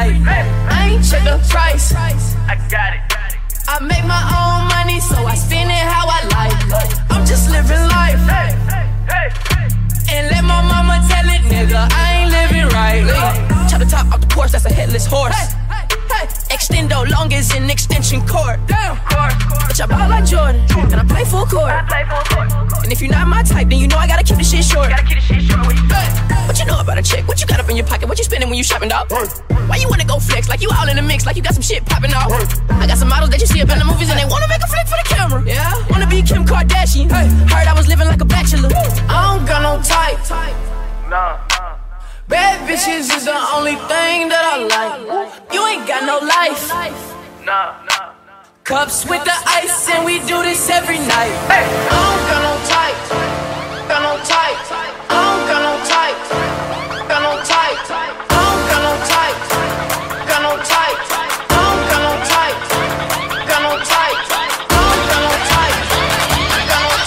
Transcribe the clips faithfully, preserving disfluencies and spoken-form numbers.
night. I ain't check the price. I got it. I make my own money, so I spend it how I like. I'm just living life. Hey, hey, hey. And let my mama tell it, nigga, I ain't living right. Chop the top off the porch, that's a headless horse. Extendo long as an extension cord. Damn, bitch, I ball like Jordan, and I play full court. I play full court. And if you're not my type, then you know I gotta keep the shit short. Gotta keep the shit short when you Hey, what you know about a chick? What you got up in your pocket? What you spending when you shopping, dog? Why you wanna go flex like you all in the mix, like you got some shit popping off? I got some models that you see up in the movies and they wanna make a flick for the camera. Yeah, wanna be Kim Kardashian. Hey, heard I was living like a bachelor. I don't got no type. Nah, nah. Bad bitches is the only thing that I like. You ain't got no life. Nah, nah. Cups with the ice and we do this every night. Hey. I don't got no type. Got no type. I don't got no type. Got no type. I don't got no type. Got no type. I don't got no type. Got no type. I don't got no type. Got no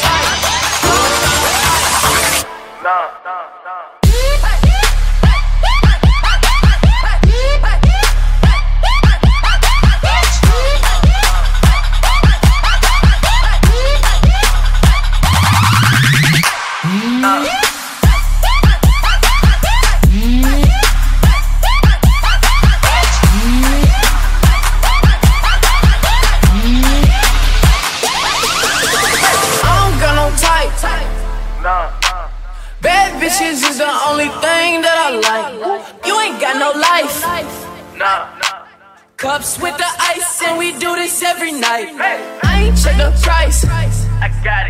type. Nah, nah, nah. Bad bitches is the only thing that I like. You ain't got no life. Nah, nah. Cups with the ice and we do this every night. Hey. I ain't check the price. I got it.